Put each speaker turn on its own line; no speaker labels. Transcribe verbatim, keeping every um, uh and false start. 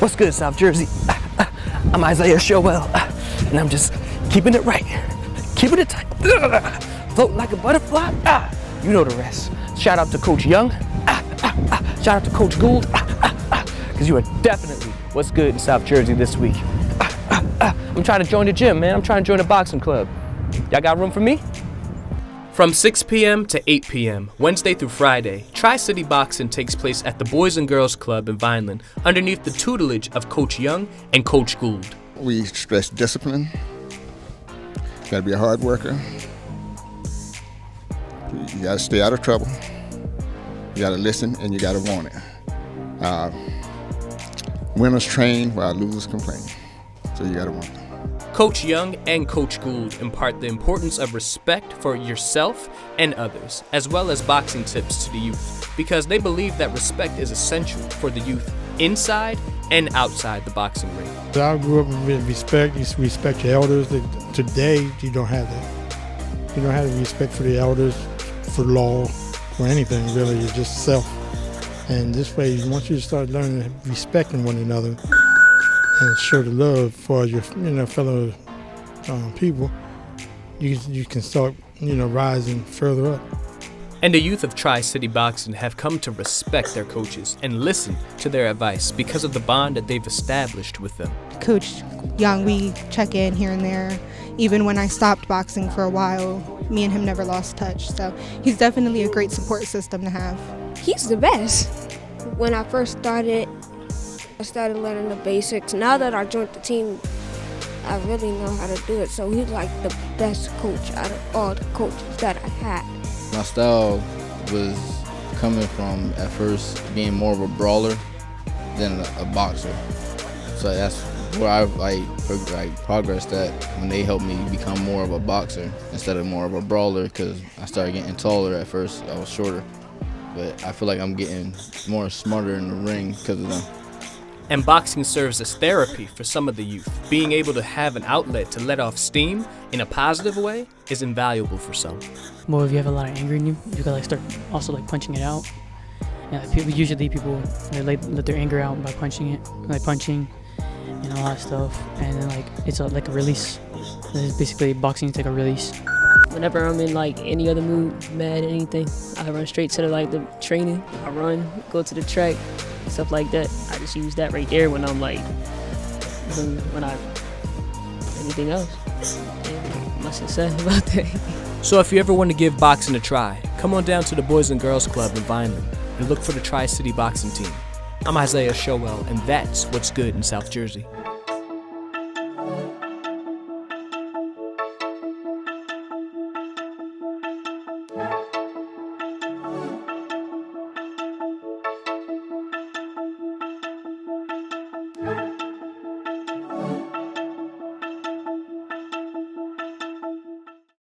What's good, South Jersey? I'm Isaiah Showell, and I'm just keeping it right, keeping it tight, floating like a butterfly. You know the rest. Shout out to Coach Young. Shout out to Coach Gould, because you are definitely what's good in South Jersey this week. I'm trying to join the gym, man. I'm trying to join the boxing club. Y'all got room for me? From six p m to eight p m, Wednesday through Friday, Tri-City Boxing takes place at the Boys and Girls Club in Vineland underneath the tutelage of Coach Young and Coach Gould.
We stress discipline. You gotta be a hard worker. You gotta stay out of trouble. You gotta listen and you gotta want it. Uh, winners train while losers complain. So you gotta want it.
Coach Young and Coach Gould impart the importance of respect for yourself and others, as well as boxing tips to the youth, because they believe that respect is essential for the youth inside and outside the boxing ring.
I grew up with respect. You respect your elders. Today, you don't have that. You don't have the respect for the elders, for law, for anything really. You're just self. And this way, once you start learning respecting one another, and show the love for your, you know, fellow um, people, you you can start, you know, rising further up.
And the youth of Tri-City Boxing have come to respect their coaches and listen to their advice because of the bond that they've established with them.
Coach Young, we check in here and there. Even when I stopped boxing for a while, me and him never lost touch. So he's definitely a great support system to have.
He's the best. When I first started, I started learning the basics. Now that I joined the team, I really know how to do it. So he's like the best coach out of all the coaches that I had.
My style was coming from, at first, being more of a brawler than a, a boxer. So that's where I like, prog like progressed at when they helped me become more of a boxer instead of more of a brawler, because I started getting taller at first. I was shorter. But I feel like I'm getting more smarter in the ring because of them.
And boxing serves as therapy for some of the youth. Being able to have an outlet to let off steam in a positive way is invaluable for some.
Well, if you have a lot of anger in you, you can like start also like punching it out. And like, people, usually people they like let their anger out by punching it, like punching and all that stuff. And then like it's a, like a release. It's basically boxing is like a release.
Whenever I'm in like any other mood, mad, anything, I run straight to the, like the training. I run, go to the track, stuff like that. I just use that right there when I'm like, when I, anything else. And much to say about that.
So if you ever want to give boxing a try, come on down to the Boys and Girls Club in Vineland and look for the Tri-City Boxing team. I'm Isaiah Showell, and that's what's good in South Jersey.